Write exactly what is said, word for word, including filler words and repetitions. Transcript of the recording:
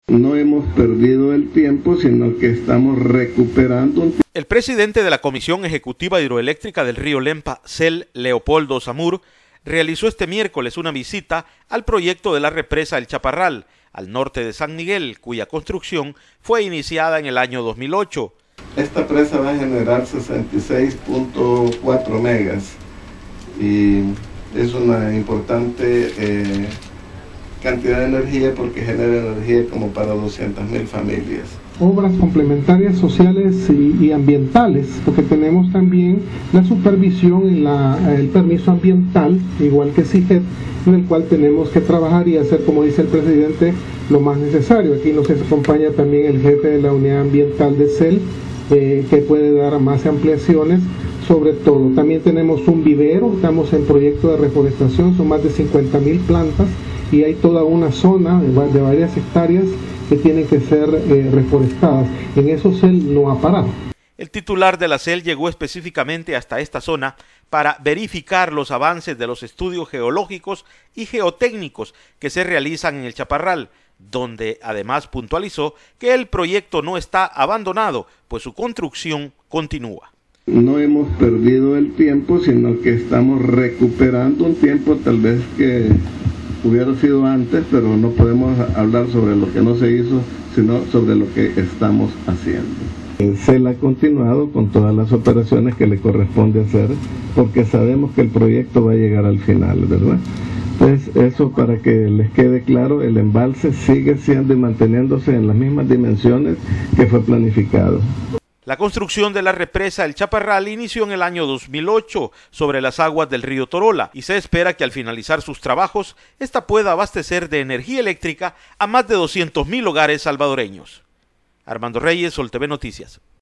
No hemos perdido el tiempo, sino que estamos recuperando un tiempo. El presidente de la Comisión Ejecutiva Hidroeléctrica del Río Lempa, C E L, Leopoldo Zamur, realizó este miércoles una visita al proyecto de la represa El Chaparral, al norte de San Miguel, cuya construcción fue iniciada en el año dos mil ocho. Esta presa va a generar sesenta y seis punto cuatro megas y es una importante eh, cantidad de energía porque genera energía como para doscientas mil familias. Obras complementarias sociales y, y ambientales, porque tenemos también la supervisión y la, el permiso ambiental, igual que C I G E T, en el cual tenemos que trabajar y hacer, como dice el presidente, lo más necesario. Aquí nos acompaña también el jefe de la unidad ambiental de C E L, eh, que puede dar más ampliaciones sobre todo. También tenemos un vivero, estamos en proyecto de reforestación, son más de cincuenta mil plantas y hay toda una zona de varias hectáreas que tienen que ser eh, reforestadas. En eso C E L no ha parado. El titular de la C E L llegó específicamente hasta esta zona para verificar los avances de los estudios geológicos y geotécnicos que se realizan en el Chaparral, donde además puntualizó que el proyecto no está abandonado, pues su construcción continúa. No hemos perdido el tiempo, sino que estamos recuperando un tiempo tal vez que hubiera sido antes, pero no podemos hablar sobre lo que no se hizo, sino sobre lo que estamos haciendo. C E L ha continuado con todas las operaciones que le corresponde hacer, porque sabemos que el proyecto va a llegar al final, ¿verdad? Entonces, eso para que les quede claro, el embalse sigue siendo y manteniéndose en las mismas dimensiones que fue planificado. La construcción de la represa El Chaparral inició en el año dos mil ocho sobre las aguas del río Torola y se espera que al finalizar sus trabajos, esta pueda abastecer de energía eléctrica a más de doscientos mil hogares salvadoreños. Armando Reyes, Sol T V Noticias.